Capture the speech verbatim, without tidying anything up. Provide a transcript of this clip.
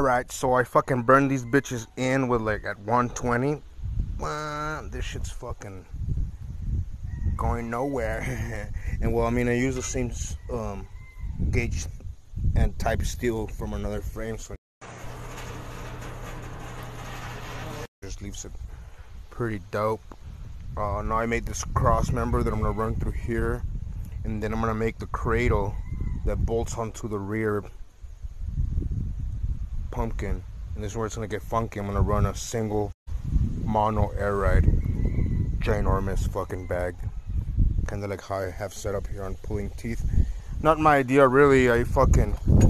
Alright, so I fucking burned these bitches in with like at one twenty. Well, this shit's fucking going nowhere. And well, I mean, I use the same um, gauge and type steel from another frame, so just leaves it pretty dope. Uh, now I made this cross member that I'm gonna run through here, and then I'm gonna make the cradle that bolts onto the rear pumpkin. And this is where it's gonna get funky. I'm gonna run a single mono air ride, ginormous fucking bag, kind of like how I have set up here on pulling teeth. Not my idea really. I fucking